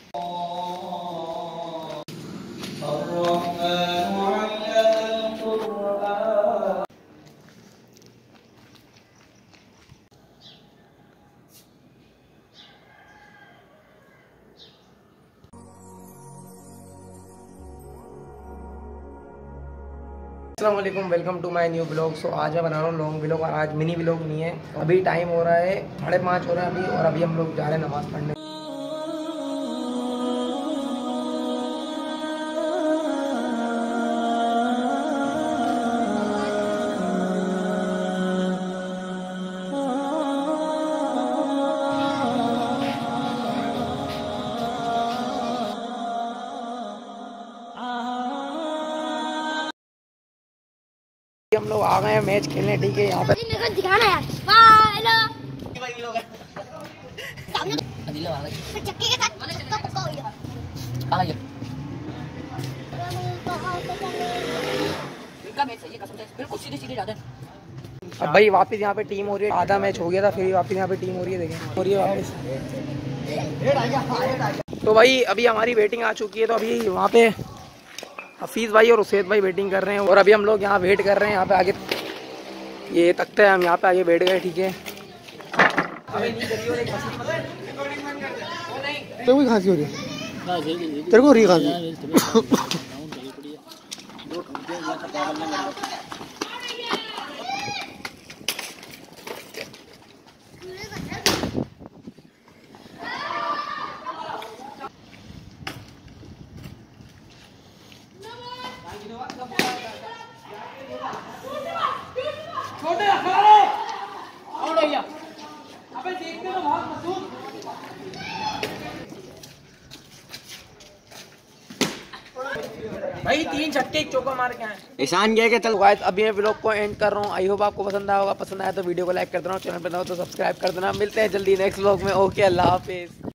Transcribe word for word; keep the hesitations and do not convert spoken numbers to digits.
अस्सलामुअलैकुम, welcome to my new blog. So आज मैं बना रहा हूँ लॉन्ग ब्लॉग और आज मिनी ब्लॉग नहीं है। अभी टाइम हो रहा है साढ़े पाँच हो रहे हैं अभी, और अभी हम लोग जा रहे हैं नमाज़ पढ़ने। हम लोग आ गए हैं मैच खेलने, ठीक है। यहाँ पे दिखाना यार, अब भाई वापस यहाँ पे टीम हो रही है। आधा मैच हो गया था, फिर वापस यहाँ पे टीम हो रही है। देखें हो रही है वापस। तो भाई अभी हमारी वेटिंग आ चुकी है, तो अभी वहाँ पे हफीज़ भाई और उसेद भाई वेटिंग कर रहे हैं, और अभी हम लोग यहाँ वेट कर रहे हैं। यहाँ पे आगे ये तख्ते हैं, हम यहाँ पे आगे बैठ गए, ठीक है। तेरे को खांसी हो रही है? तेरे को हो रही है खांसी? भाई तीन छक्के एक चौका मार के आए। ईशान गया कि चल गाइस अभी मैं व्लॉग को एंड कर रहा हूँ। आई होप आपको पसंद आया होगा। पसंद आया तो वीडियो को लाइक कर देना, चैनल पर तो सब्सक्राइब कर देना। मिलते हैं जल्दी नेक्स्ट व्लॉग में। ओके, अल्लाह हाफिज।